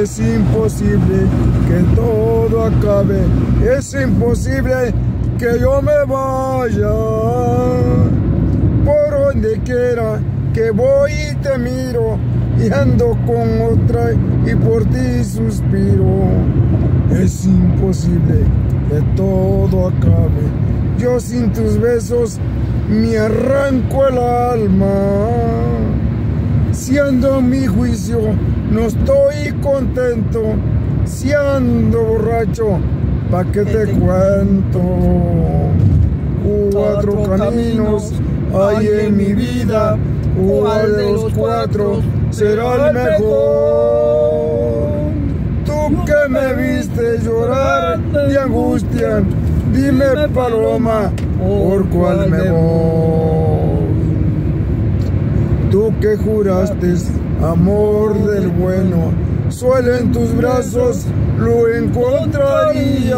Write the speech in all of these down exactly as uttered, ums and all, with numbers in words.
Es imposible que todo acabe, es imposible que yo me vaya. Por donde quiera que voy y te miro, y ando con otra y por ti suspiro. Es imposible que todo acabe, yo sin tus besos me arranco el alma. Si ando en mi juicio no estoy contento, si ando borracho, ¿pa' qué te cuento? Cuatro caminos hay en mi vida, ¿cuál de los cuatro será el mejor? Tú que me viste llorar de angustia, dime, paloma, ¿por cuál me voy? Tú que juraste amor del bueno, solo en tus brazos lo encontraría.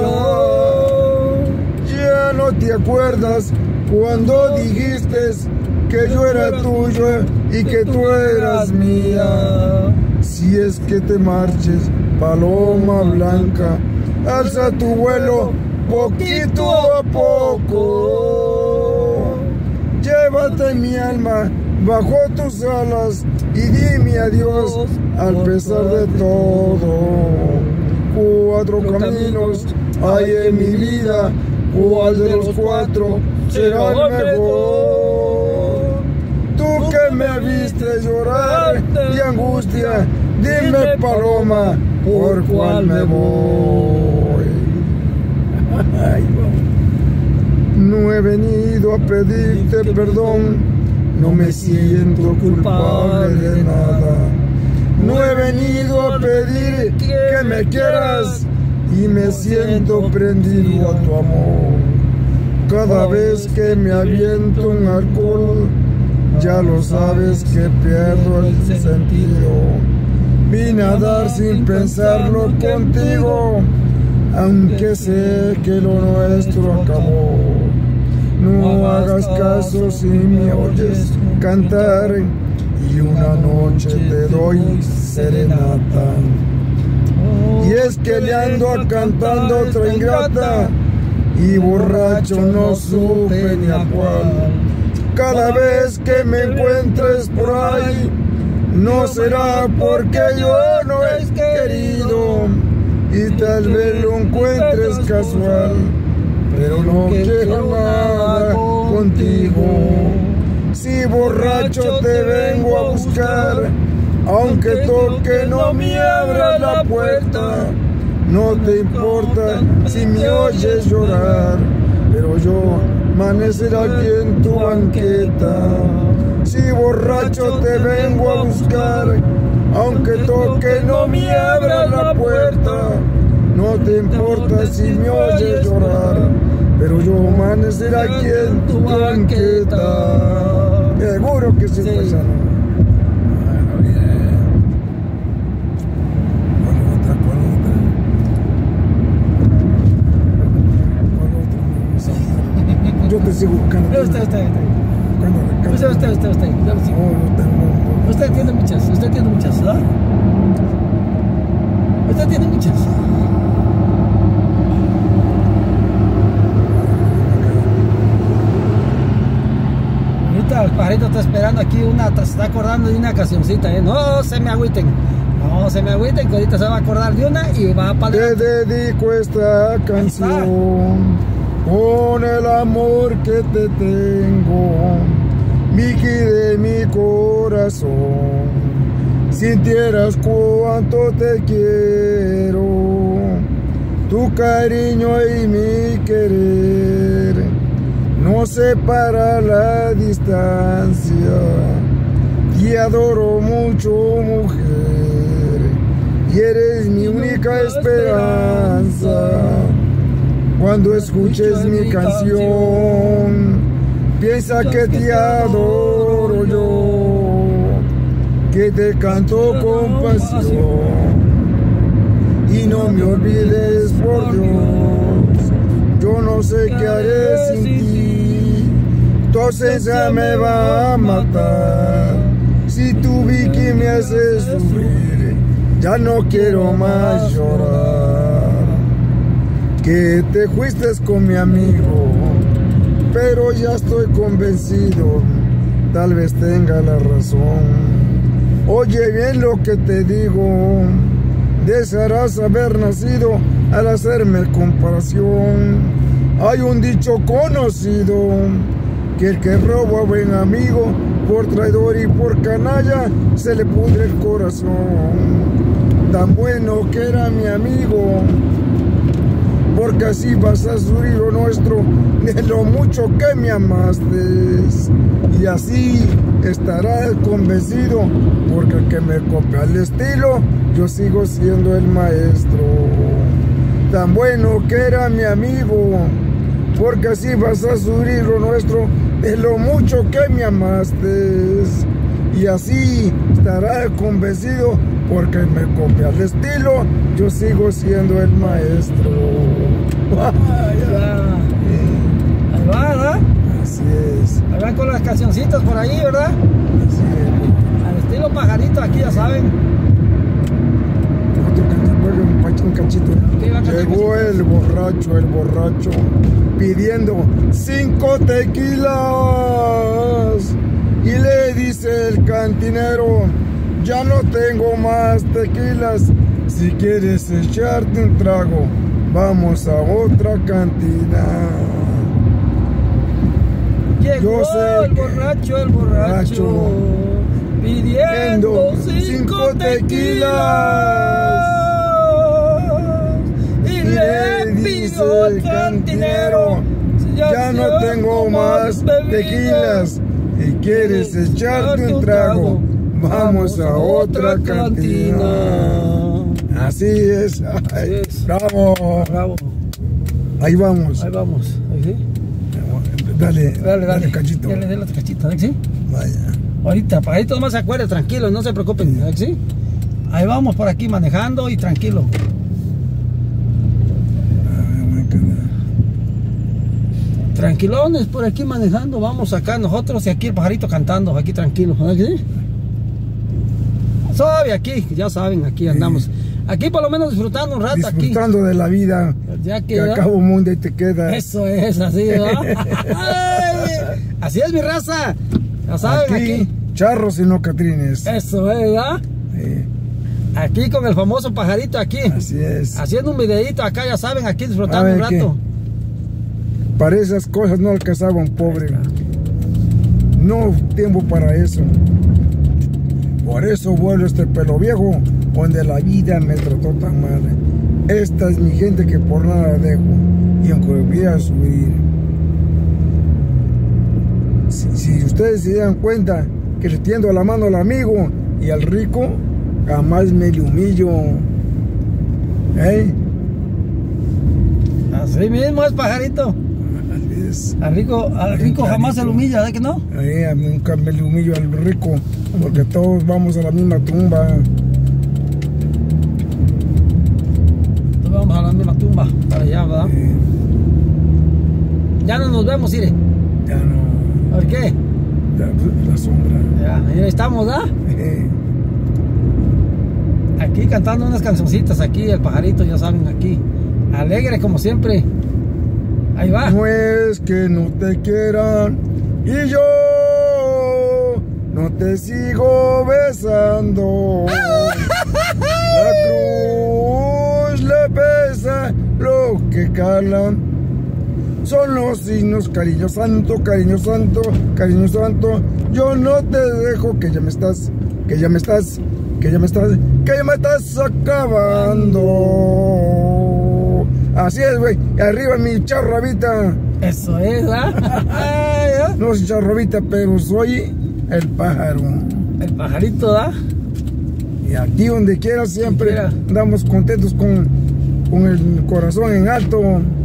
Ya no te acuerdas cuando dijiste que yo era tuyo y que tú eras mía. Si es que te marches, paloma blanca, alza tu vuelo poquito a poco. Llévate mi alma bajo tus alas y dime adiós al pesar de todo. Cuatro caminos hay en mi vida, ¿cuál de los cuatro será el mejor? Tú que me viste llorar de angustia, dime, paloma, ¿por cuál me voy? No he venido a pedirte perdón, no me siento culpable de nada. No he venido a pedir que me quieras y me siento prendido a tu amor. Cada vez que me aviento un alcohol, ya lo sabes que pierdo el sentido. Vine a dar sin pensarlo contigo, aunque sé que lo nuestro acabó. No hagas caso si me oyes cantar y una noche te doy serenata. Y es que le ando cantando otra ingrata y borracho no supe ni a cuál. Cada vez que me encuentres por ahí, no será porque yo no he querido y tal vez lo encuentres casual, pero no quiero nada contigo. Si borracho te vengo a buscar, aunque toque no me abras la puerta. No te importa si me oyes llorar, pero yo amaneceré aquí en tu banqueta. Si borracho te vengo a buscar, aunque toque no me abras la puerta. No te importa si me oyes llorar, pero yo amaneceré aquí en tu banqueta. Seguro que sí, sí. Pues, no. Bueno, bien. ¿Cuál otra? ¿Cuál otra? ¿Cuál otra? Yo te sigo buscando. Usted, usted, usted. Usted, usted, usted, usted. No, no tengo. Usted tiene muchas, usted tiene muchas, ¿verdad? Usted tiene muchas. El pajarito está esperando aquí, una, se está acordando de una cancioncita, ¿eh? No se me agüiten, no se me agüiten, que ahorita se va a acordar de una y va para adelante. Te dedico esta canción con el amor que te tengo, Vicky de mi corazón. Sintieras cuánto te quiero, tu cariño y mi querer no separa la distancia. Te adoro mucho, mujer, y eres mi única esperanza. Cuando escuches mi canción, piensa que te adoro yo, que te canto con pasión. Y no me olvides, por Dios, yo no sé qué haré sin ti. Tu ausencia me va a matar. Si tu Vicky me hace sufrir, ya no quiero más llorar. Que te fuiste con mi amigo, pero ya estoy convencido, tal vez tenga la razón. Oye bien lo que te digo, desearás haber nacido al hacerme comparación. Hay un dicho conocido, que el que roba a buen amigo, por traidor y por canalla, se le pudre el corazón. Tan bueno que era mi amigo, porque así vas a sufrir lo nuestro, de lo mucho que me amaste. Y así estarás convencido, porque el que me copia el estilo, yo sigo siendo el maestro. Tan bueno que era mi amigo, porque así vas a sufrir lo nuestro, de lo mucho que me amaste. Y así estarás convencido, porque me copia el estilo, yo sigo siendo el maestro. Ahí va, ¿verdad? Así es. Ahí van con las cancioncitas por ahí, ¿verdad? Así es. Al estilo pajarito, aquí ya saben. Un cachito. Llegó el borracho, el borracho, pidiendo cinco tequilas. Y le dice el cantinero, ya no tengo más tequilas. Si quieres echarte un trago, vamos a otra cantina. Llegó Yo sé el borracho, el borracho, borracho pidiendo cinco tequilas. Y le pidió al cantinero, ya, ya no tengo más tequilas. Y quieres echarte un trago, vamos a otra cantina. cantina. Así es. Ay, es. Bravo. Bravo. Ahí vamos. Ahí vamos. Ahí sí. Dale, dale, dale. Dale cachito. Dale, dale cachito, ¿sí? Vaya. Ahorita, para ahí todos más se acuerden, tranquilos, no se preocupen, ¿sí? Ahí vamos por aquí manejando y tranquilo. Tranquilones por aquí manejando, vamos acá nosotros y aquí el pajarito cantando, aquí tranquilo, ¿sí? Suave aquí, ya saben, aquí andamos. Aquí por lo menos disfrutando un rato disfrutando aquí. Disfrutando de la vida, ya que, que acabo un mundo y te queda. Eso es, así, ¿no? Así es mi raza, ya saben, aquí. aquí. Charros y no catrines. Eso es, ¿verdad? Sí. Aquí con el famoso pajarito aquí. Así es. Haciendo un videito acá, ya saben, aquí disfrutando un rato. Para esas cosas no alcanzaba un pobre. No tiempo para eso. Por eso vuelo este pelo viejo, donde la vida me trató tan mal. Esta es mi gente que por nada dejo, y aunque voy a subir. Si, si ustedes se dan cuenta que le tiendo la mano al amigo y al rico, jamás me le humillo. ¿Eh? Así mismo es, pajarito. Al rico, al rico jamás se le humilla, ¿verdad que no? Eh, nunca me le humillo al rico, porque todos vamos a la misma tumba. Todos vamos a la misma tumba, para allá, ¿verdad? Eh. Ya no nos vemos, Ire. Ya no. ¿Por qué? La, la sombra. Ya, ahí estamos, ¿verdad? Eh. Aquí cantando unas cancioncitas, aquí el pajarito, ya saben, aquí. Alegre como siempre. Ahí va. No es que no te quieran y yo no te sigo besando. La cruz le pesa lo que calan. Son los signos, cariño santo, cariño santo, cariño santo. Yo no te dejo, que ya me estás, que ya me estás, que ya me estás, que ya me estás acabando. Así es, güey. Arriba mi charrobita. Eso es, ¿ah? No soy charrobita, pero soy el pájaro. El pajarito, ¿ah? Y aquí donde quiera siempre quiera. Andamos contentos con, con el corazón en alto.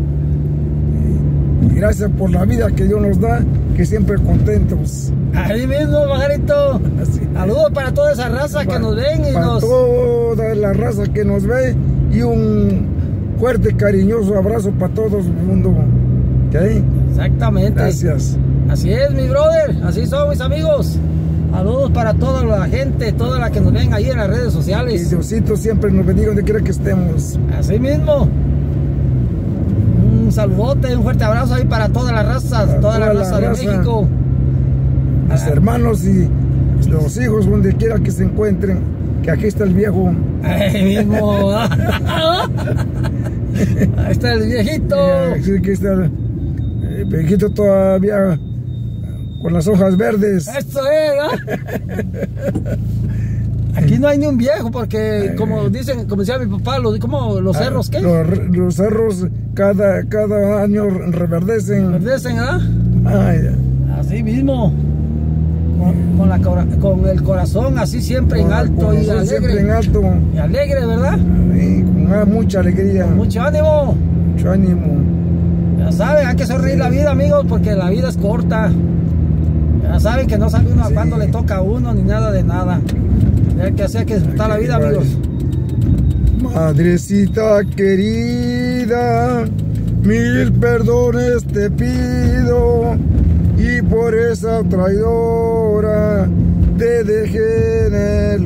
Y gracias por la vida que Dios nos da, que siempre contentos. Ahí mismo, pajarito. Saludos para toda esa raza para, que nos ven y para nos... toda la raza que nos ve. Y un fuerte, cariñoso abrazo para todo el mundo. ¿Okay? Exactamente. Gracias. Así es, mi brother. Así son mis amigos. Saludos para toda la gente, toda la que nos ven ahí en las redes sociales. Y Diosito siempre nos bendiga donde quiera que estemos. Así mismo. Un saludote, un fuerte abrazo ahí para toda la raza, toda, toda la raza la de raza, México. Los ah. hermanos y los hijos donde quiera que se encuentren. Que aquí está el viejo. Ahí mismo. Ahí está el viejito. Sí, aquí está el, el viejito todavía con las hojas verdes. Eso es, ¿no? Aquí no hay ni un viejo porque, como dicen, como decía mi papá, los, ¿cómo, los cerros qué? Los, los cerros cada, cada año reverdecen. Reverdecen, ¿verdad? Ay. Así mismo. Con, con, la, con el corazón así siempre con, en alto y alegre. Siempre en alto. Y alegre, ¿verdad? Sí, con mucha alegría. Con mucho ánimo. Mucho ánimo. Ya saben, hay que sonreír sí. la vida, amigos, porque la vida es corta. Ya saben que no sabe uno sí. a cuándo le toca a uno ni nada de nada. Ya que hacer que disfrutar la vida, vaya. amigos. Madrecita querida, mil perdones te pido. Y por esa traidora te dejé en el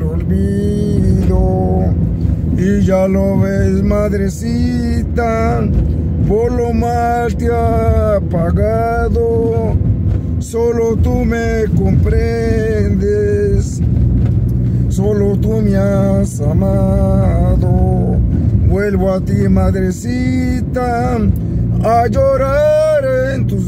olvido. Y ya lo ves, madrecita, por lo mal te ha pagado. Solo tú me comprendes, solo tú me has amado. Vuelvo a ti, madrecita, a llorar en tus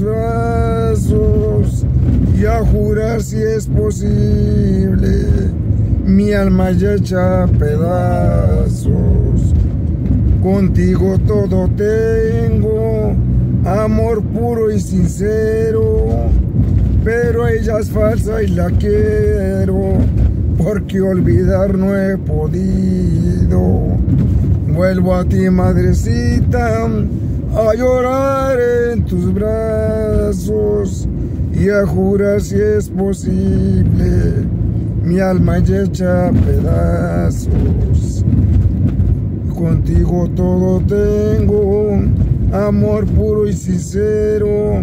brazos y a jurar si es posible, mi alma ya hecha pedazos. Contigo todo tengo, amor puro y sincero, pero ella es falsa y la quiero, porque olvidar no he podido. Vuelvo a ti, madrecita, a llorar en tus brazos y a jurar si es posible, mi alma ya hecha pedazos. Contigo todo tengo, amor puro y sincero,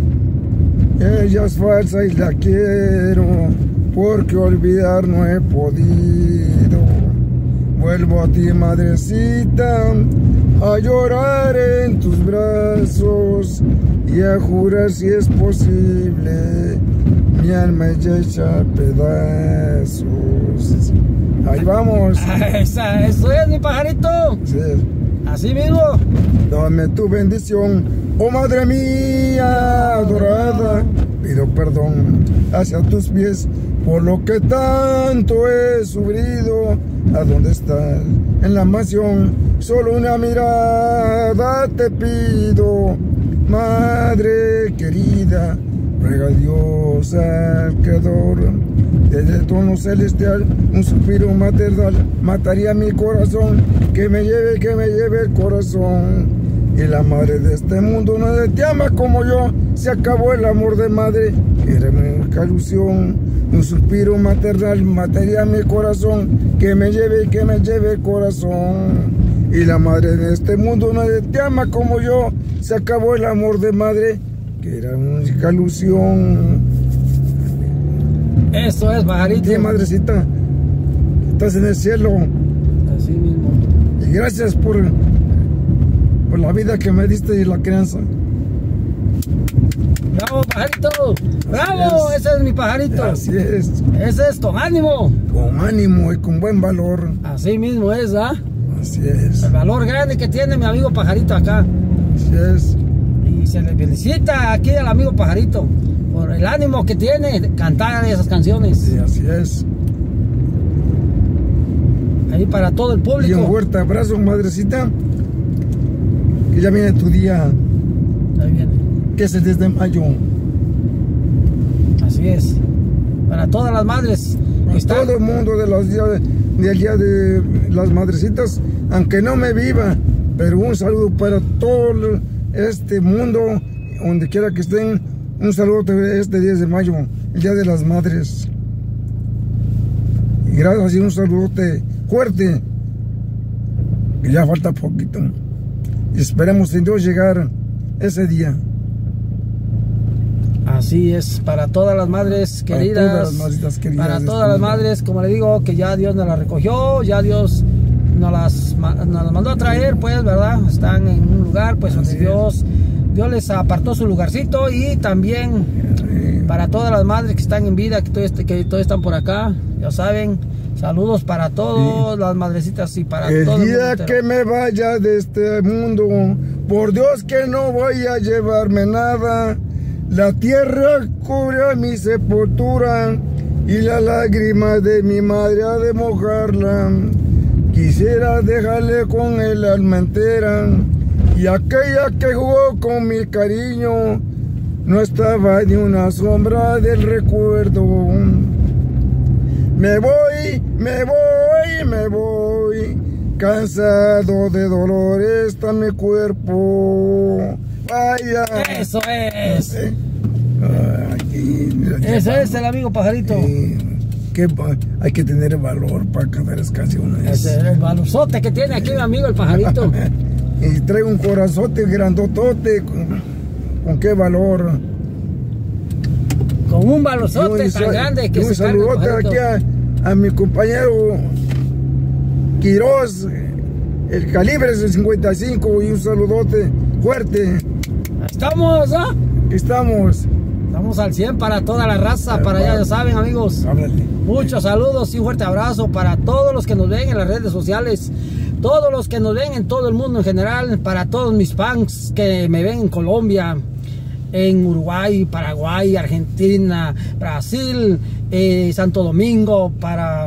ella es falsa y la quiero, porque olvidar no he podido. Vuelvo a ti, madrecita, a llorar en tus brazos y a jurar si es posible, mi alma ya hecha pedazos. Ahí vamos. Esa, eso es, mi pajarito. Sí. Así mismo. Dame tu bendición, oh madre mía adorada. Pido perdón hacia tus pies por lo que tanto he sufrido. ¿A dónde estás? En la mansión. Solo una mirada te pido, madre querida. Ruega a Dios al Creador, desde el trono celestial, un suspiro maternal mataría mi corazón. Que me lleve, que me lleve el corazón. Y la madre de este mundo nadie te ama como yo. Se acabó el amor de madre, era mi única ilusión. Un suspiro maternal mataría mi corazón. Que me lleve, que me lleve el corazón. Y la madre de este mundo nadie te ama como yo. Se acabó el amor de madre, que era mi única ilusión. Eso es, pajarito. Sí, madrecita, estás en el cielo. Así mismo. Y gracias por, por la vida que me diste y la crianza. ¡Bravo, pajarito! ¡Bravo! Es. Ese es mi pajarito. Así es. Ese es con ánimo. Con ánimo y con buen valor. Así mismo es, ¿ah? Así es. El valor grande que tiene mi amigo pajarito acá. Así es. Y se le felicita aquí al amigo pajarito por el ánimo que tiene de cantar esas canciones. Sí, así es. Ahí para todo el público. Y un fuerte abrazo, madrecita. Que ya viene tu día. Ahí viene. Que es el diez de mayo. Así es. Para todas las madres. Para todo el mundo de los días de, del día de las madrecitas, aunque no me viva, pero un saludo para todo este mundo, donde quiera que estén. Un saludo este diez de mayo, el día de las madres. Y gracias y un saludote fuerte, que ya falta poquito. Y esperemos en Dios llegar ese día. Así Así es, para todas las madres queridas, para todas las madritas queridas, para todas las madres, como le digo, que ya Dios nos las recogió, ya Dios nos las, nos las mandó a traer, pues, ¿verdad? Están en un lugar, pues, donde Dios, Dios les apartó su lugarcito. Y también para todas las madres que están en vida, que todavía, que todavía están por acá, ya saben, saludos para todas sí. las madrecitas y para el todo el mundo. El día que me vaya de este mundo, por Dios que no voy a llevarme nada. La tierra cubre mi sepultura y la lágrima de mi madre ha de mojarla. Quisiera dejarle con el alma entera, y aquella que jugó con mi cariño no estaba ni una sombra del recuerdo. Me voy, me voy, me voy, cansado de dolor está mi cuerpo. Vaya. Eso es. Eh, aquí, Ese es el amigo pajarito. Eh, que hay que tener valor para cantar las canciones. Ese es el valorzote que tiene aquí mi amigo el pajarito. Y trae un corazote grandotote. ¿Con, con qué valor? Con un valorzote tan grande que un se carga el saludote pajarito. aquí a, a mi compañero Quiroz, el calibre cincuenta y cinco, y un saludote fuerte. Estamos, ¿ah? Aquí estamos. Estamos al cien para toda la raza, para allá, ya saben, amigos. Háblale. Muchos saludos y un fuerte abrazo para todos los que nos ven en las redes sociales, todos los que nos ven en todo el mundo en general, para todos mis fans que me ven en Colombia, en Uruguay, Paraguay, Argentina, Brasil, eh, Santo Domingo, para...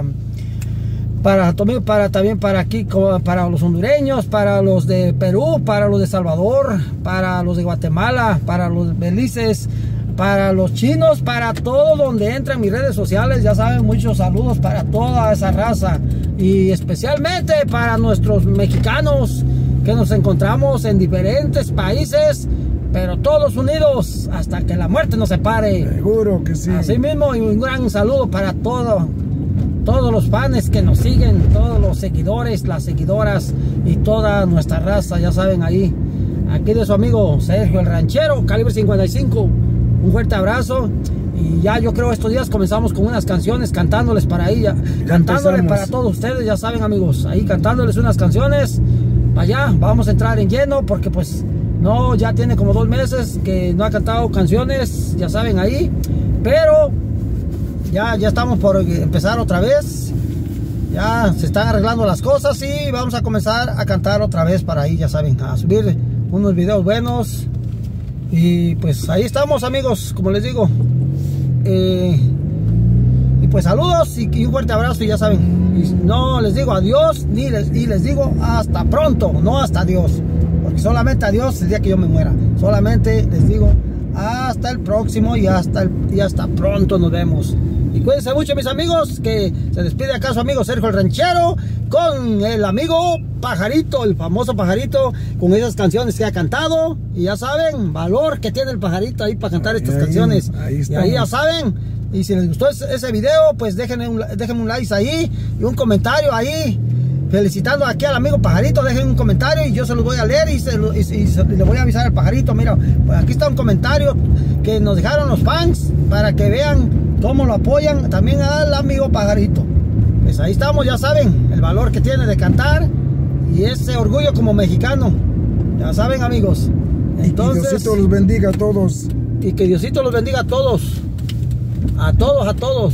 Para, para también para aquí, para los hondureños, para los de Perú, para los de Salvador, para los de Guatemala, para los belices, para los chinos, para todo donde entran mis redes sociales. Ya saben, muchos saludos para toda esa raza, y especialmente para nuestros mexicanos que nos encontramos en diferentes países, pero todos unidos hasta que la muerte nos separe. Seguro que sí. Así mismo, y un gran saludo para todo todos los fans que nos siguen, todos los seguidores, las seguidoras y toda nuestra raza, ya saben, ahí. Aquí de su amigo Sergio el Ranchero, calibre cincuenta y cinco. Un fuerte abrazo. Y ya yo creo estos días comenzamos con unas canciones, cantándoles para ella, cantándoles para todos ustedes, ya saben, amigos, ahí cantándoles unas canciones. Para allá vamos a entrar en lleno, porque pues no, ya tiene como dos meses que no ha cantado canciones, ya saben, ahí. Pero Ya, ya estamos por empezar otra vez. Ya se están arreglando las cosas y vamos a comenzar a cantar otra vez para ahí, ya saben, a subir unos videos buenos. Y pues ahí estamos, amigos, como les digo. Eh, y pues saludos y, y un fuerte abrazo, y ya saben. Y no les digo adiós, ni les, y les digo hasta pronto, no hasta adiós. Porque solamente adiós el día que yo me muera. Solamente les digo hasta el próximo y hasta, el, y hasta pronto nos vemos. Y cuídense mucho, mis amigos, que se despide acá su amigo Sergio el Ranchero con el amigo Pajarito, el famoso Pajarito, con esas canciones que ha cantado. Y ya saben, valor que tiene el Pajarito ahí para cantar estas ahí, canciones. Ahí y ahí ya saben. Y si les gustó ese, ese video, pues déjenme un, déjenme un like ahí y un comentario ahí, felicitando aquí al amigo Pajarito. Dejen un comentario y yo se los voy a leer, y, se, y, y, y se, y le voy a avisar al Pajarito. Mira, pues aquí está un comentario que nos dejaron los fans para que vean cómo lo apoyan también al amigo Pajarito. Pues ahí estamos, ya saben, el valor que tiene de cantar y ese orgullo como mexicano. Ya saben, amigos. Entonces, y Diosito los bendiga a todos. Y que Diosito los bendiga a todos. A todos, a todos.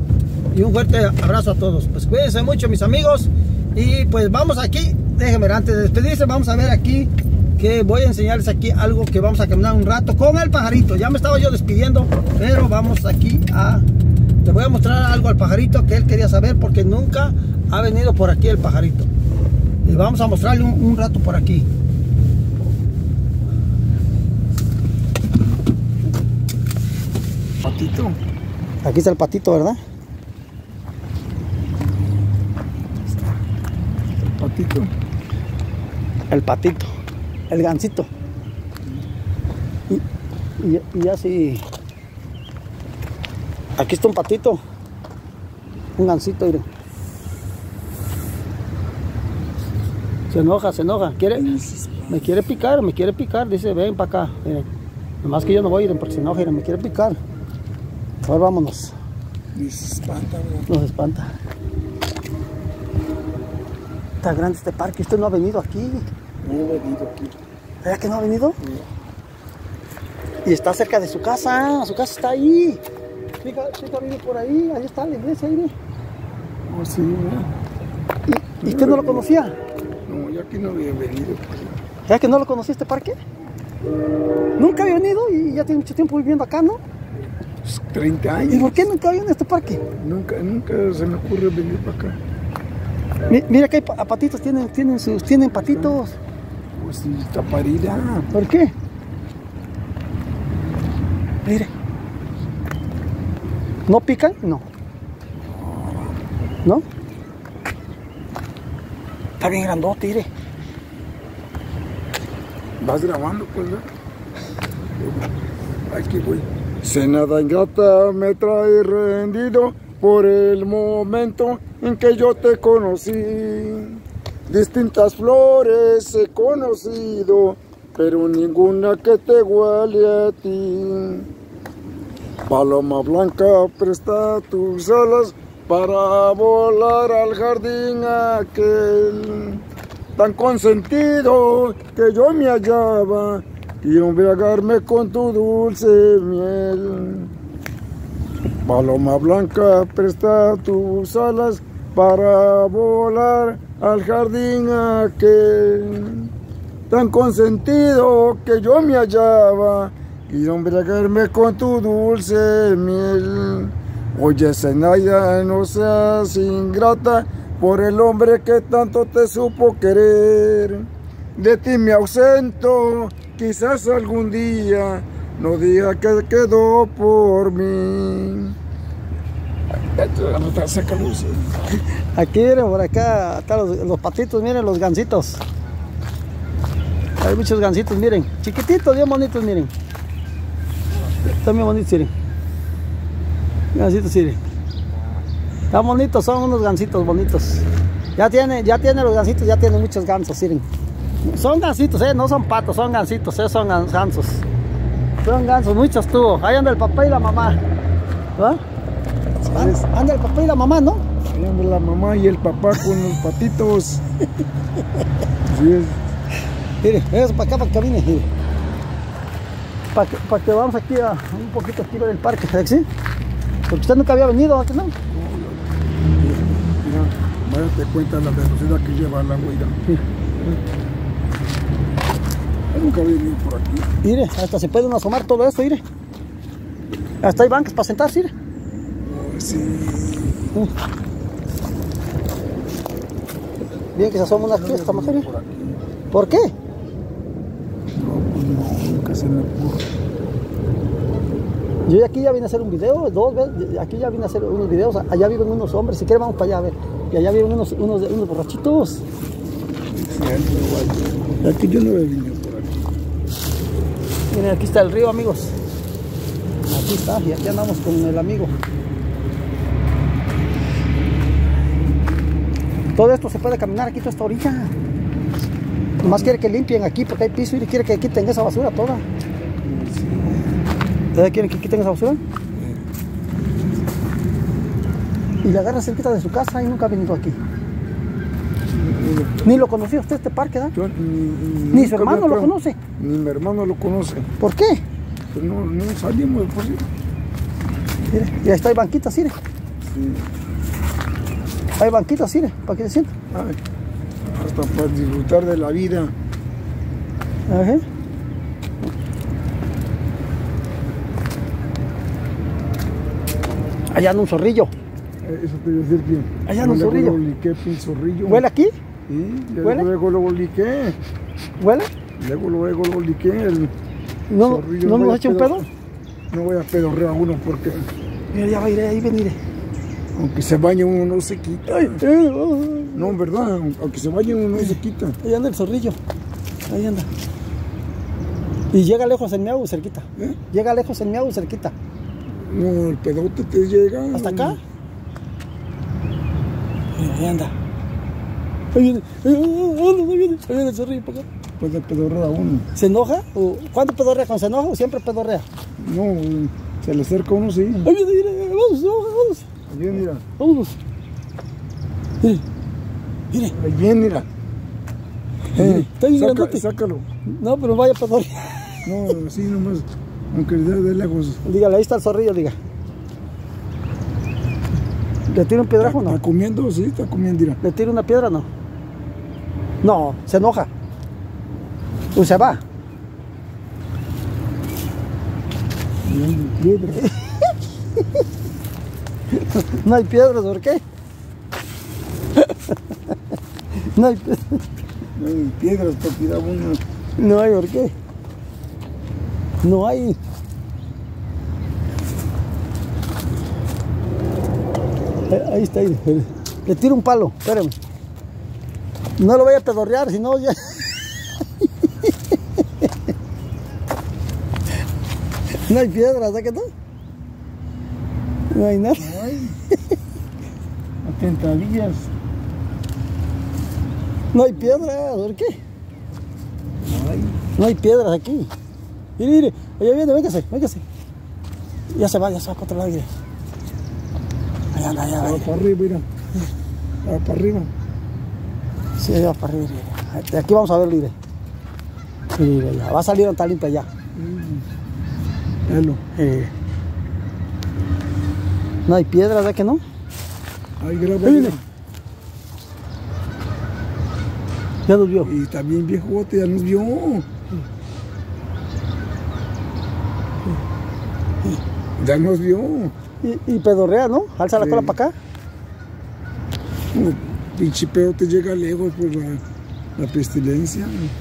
Y un fuerte abrazo a todos. Pues cuídense mucho, mis amigos. Y pues vamos aquí, déjenme, antes de despedirse, vamos a ver aquí, que voy a enseñarles aquí algo que vamos a caminar un rato con el Pajarito. Ya me estaba yo despidiendo, pero vamos aquí a... Le voy a mostrar algo al Pajarito que él quería saber, porque nunca ha venido por aquí el Pajarito. Y vamos a mostrarle un, un rato por aquí. Patito. Aquí está el patito, ¿verdad? El patito. El patito. El gansito. Y, y, y así. Aquí está un patito. Un gansito, miren. Se enoja, se enoja. ¿Quiere? Me quiere picar, me quiere picar. Dice, ven para acá. Miren. Nomás que yo no voy a ir porque si no, me quiere picar. Ahora vámonos. Y se espanta, ¿verdad? Nos espanta. Está grande este parque. Usted no ha venido aquí. No he venido aquí. ¿Verdad que no ha venido? No. Y está cerca de su casa. Su casa está ahí. Chica, chica vive por ahí. Ahí está la iglesia. Ahí. Oh, sí, ¿verdad? ¿Y, ¿y usted no lo conocía? No, yo aquí no había venido. ¿Verdad que no lo conocía este parque? Nunca había venido y ya tiene mucho tiempo viviendo acá, ¿no? treinta años. ¿Y por qué nunca había en este parque? Nunca, nunca se me ocurre venir para acá. Mi, mira que hay pa- patitos, tienen, tienen, sus, tienen patitos. Pues sí, está parida. ¿Por qué? Mire. ¿No pican? No. ¿No? Está bien grandote, mire. ¿Vas grabando, pues, no? Aquí voy. Senada ingrata me trae rendido por el momento en que yo te conocí. Distintas flores he conocido, pero ninguna que te iguale a ti. Paloma blanca, presta tus alas para volar al jardín aquel. Tan consentido que yo me hallaba, quiero embriagarme con tu dulce miel. Paloma blanca, presta tus alas para volar al jardín aquel. Tan consentido que yo me hallaba, quiero embriagarme con tu dulce miel. Oye, Zenaida, no seas ingrata por el hombre que tanto te supo querer. De ti me ausento, quizás algún día, no diga que quedó por mí. Aquí, miren, por acá están los, los patitos, miren los gansitos. Hay muchos gansitos, miren, chiquititos, bien bonitos, miren. Están bien bonitos, miren. Gansitos, miren. Están bonitos, son unos gansitos bonitos. Ya tiene, ya tiene los gansitos, ya tiene muchos gansos, miren. Son gansitos, eh, no son patos, son gansitos, eh, son gansos. Son gansos, muchos tuvo. Ahí anda el papá y la mamá. ¿Va? Anda, anda el papá y la mamá, ¿no? Ahí anda la mamá y el papá con los patitos. Así es. Mire, eso para acá, para que camine, mire. Para que, para que vamos aquí a un poquito aquí del parque, ¿sí? Porque usted nunca había venido antes, ¿no? Mira, váyate cuenta la velocidad que lleva la huida. Sí. Yo nunca había venido por aquí. Mire, hasta se pueden asomar todo esto, mire. Hasta hay bancas para sentarse, mire. Oh, sí. Sí. Bien que se asoma una fiesta, mejor. ¿Eh? ¿Por qué? No, pues no, nunca se me ocurre. Yo aquí ya vine a hacer un video, dos veces, aquí ya vine a hacer unos videos, allá viven unos hombres, si quieren vamos para allá a ver, y allá viven unos, unos, unos borrachitos. Sí, aquí yo no he venido por aquí. Miren, aquí está el río, amigos. Aquí está, y aquí andamos con el amigo. Todo esto se puede caminar aquí toda esta orilla. Nomás quiere que limpien aquí porque hay piso y quiere que quiten esa basura toda. ¿Ustedes quieren que quiten esa basura? Y le agarra cerquita de su casa y nunca ha venido aquí. Ni lo conocía usted este parque, ¿verdad? Yo, ni, Ni su hermano lo conoce. Ni mi hermano lo conoce. ¿Por qué? Pues no, no salimos de por sí. Mire, y ahí está, hay banquitas, mire. Sí. Hay banquitas, mire, para que se sienten. Ay, hasta para disfrutar de la vida. Ajá. Allá anda un zorrillo. Eh, Eso te iba a decir que... Allá anda un zorrillo. Luego lo liqué, un zorrillo. ¿Huele aquí? Sí, ¿Huele? luego luego lo liqué. ¿Huele? Luego luego lo liqué. El ¿No, zorrillo. ¿no voy nos a echa un pedo- pedo? No voy a pedorrear a uno porque... Mira, ya va a ir, ahí veniré. Aunque se bañe uno no se quita. Ay, eh, oh, oh. No, en verdad, aunque se bañe uno no se quita. Ahí anda el zorrillo. Ahí anda. Y llega lejos el miau cerquita. ¿Eh? Llega lejos el miau cerquita. No, el pedote te llega. ¿Hasta acá? Mira, ahí anda. Ahí viene. Ahí viene, ahí viene el zorrillo para acá. puede pedorrear a uno. ¿Se enoja? ¿O ¿Cuándo pedorrea? ¿Cuando se enoja o siempre pedorrea? No, se le acerca a uno, sí. Ay, mira, mira, vamos, vamos, vamos. Bien, mira. Vámonos. Mire, mire. Ahí bien, mira. Eh, está bien Saca, grandote. sácalo. No, pero vaya a pedorrear. No, así nomás, aunque de, de lejos. Dígale, ahí está el zorrillo, diga. ¿Le tira un piedrajo o no? ¿Está comiendo? Sí, está comiendo, mira. ¿Le tira una piedra o no? No, se enoja. O se va. Bien, piedra. No hay piedras, ¿por qué? No hay piedras. No hay piedras para tirar uno. No hay, ¿por qué? No hay. Ahí está, ahí. Le tiro un palo, espérame. No lo voy a pedorrear, si no ya. No hay piedras, ¿sabes qué no? No hay nada. No hay. Atentadillas. No hay piedras, ¿por qué? No hay. No hay piedras aquí. Mire, mire, allá viene, véngase, véngase. Ya se va, ya se va para otro lado, mire. Allá, allá, allá. Va para arriba, mira. Va para arriba. Sí, allá para arriba, mire. De aquí vamos a ver, mire. Mire, ya. Va a salir un tal limpia allá. Mm. Velo. Eh. No hay piedras, ¿verdad que no? Ahí graba. Ahí viene. Ya nos vio. Y está bien viejote, ya nos vio. Ya nos vio. Y, y pedorrea, ¿no? Alza la Sí. cola para acá. No, pinche pedo te llega lejos por la, la pestilencia.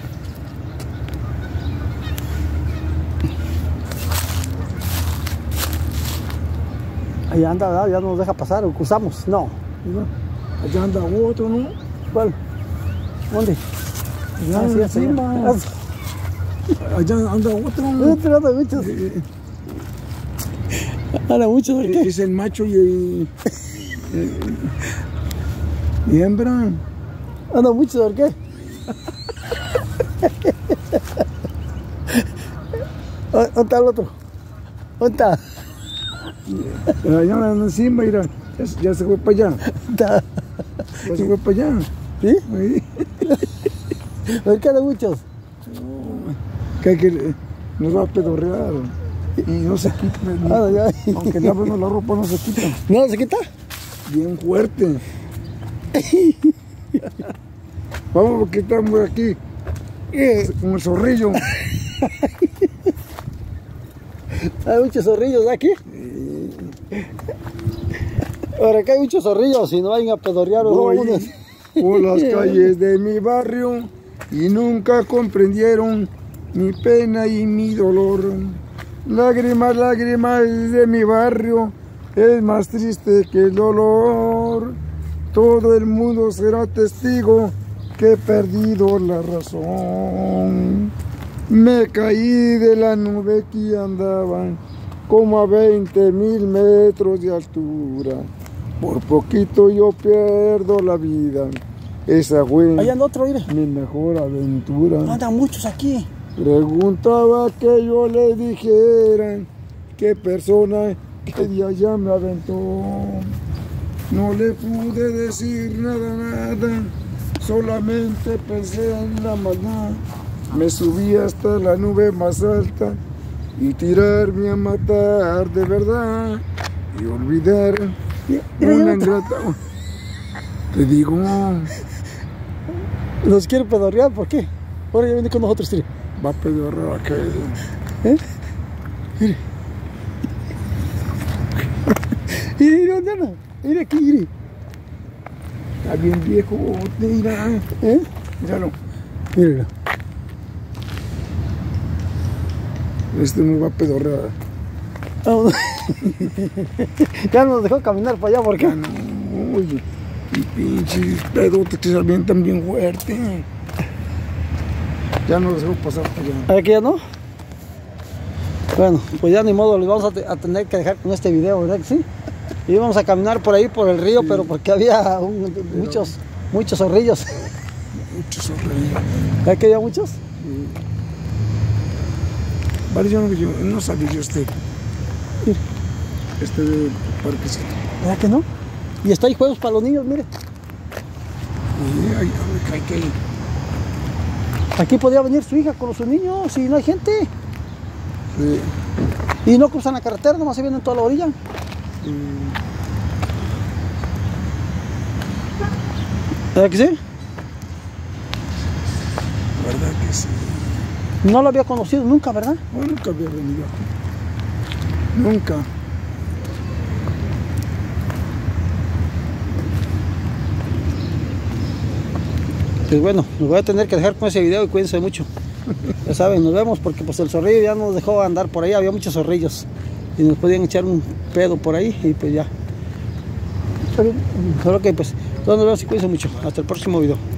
Ahí anda, ¿verdad? Ya no nos deja pasar, o cruzamos. No. Mira, allá anda otro, ¿no? ¿Cuál? ¿Dónde? Allá Ah, sí, encima. allá. Allá anda otro, ¿no? Anda, anda muchos. Eh, Anda muchos, ¿por eh, qué? Es el macho y el... eh, y hembra. Anda muchos, ¿por qué? ¿Dónde está el otro? ¿Dónde está? Allá anda encima, mira. Ya, ya se fue para allá. ¿Está? Ya se fue para allá. ¿Sí? Ahí. ¿Por qué anda muchos? Que hay que... Nos va a pedorrear. Y no se quita. ni- Ah, ya. Aunque lavemos la ropa, no se quita. ¿No se quita? Bien fuerte. Vamos, porque estamos aquí eh, con el zorrillo. Hay muchos zorrillos aquí. Ahora acá hay muchos zorrillos y no vayan a pedorrear o Voy unos. por las calles de mi barrio y nunca comprendieron mi pena y mi dolor. Lágrimas, lágrimas de mi barrio es más triste que el dolor. Todo el mundo será testigo que he perdido la razón. Me caí de la nube que andaba como a veinte mil metros de altura. Por poquito yo pierdo la vida. Esa fue Allá anda otro, mire. mi mejor aventura. Andan muchos aquí. Preguntaba que yo le dijera qué persona que de allá me aventó. No le pude decir nada, nada, solamente pensé en la maldad. Me subí hasta la nube más alta y tirarme a matar de verdad y olvidar una ingrata. Te digo, Nos quiere pedorrear, ¿por qué? Ahora ya viene con nosotros, mire. va a pedorrear aquel. ¿Eh? Mire. Mire, mire, ¿dónde anda? Mire aquí, mire. Está bien viejo, mira, ¿Eh? míralo. Míralo. Este nos va a pedorrear. Vámonos. Ya nos dejó caminar para allá, ¿por qué? Ah, no, oye, y pinches pedotes que se avientan bien fuerte. Ya no los dejó pasar para allá. ¿Aquí ya no? Bueno, pues ya ni modo, les vamos a, te- a tener que dejar con este video, ¿verdad que sí? Y íbamos a caminar por ahí, por el río, Sí. pero porque había un- muchos, muchos zorrillos. muchos zorrillos. ¿Hay que había muchos? Sí. Vale, yo no, yo no sabía yo este. Mire. Este de parquecito. ¿Verdad que no? Y está ahí juegos para los niños, mire. Y hay, hay que ir. Aquí podría venir su hija con sus niños y no hay gente. Sí. Y no cruzan la carretera, nomás se vienen toda la orilla. Mm. ¿Verdad que sí? ¿Verdad que sí? No lo había conocido nunca, ¿verdad? Oh, nunca había venido aquí. Nunca. Pues bueno, nos voy a tener que dejar con ese video y cuídense mucho. Ya saben, nos vemos porque pues el zorrillo ya nos dejó andar por ahí, había muchos zorrillos y nos podían echar un pedo por ahí y pues ya. Solo que pues todos nos vemos y cuídense mucho. Hasta el próximo video.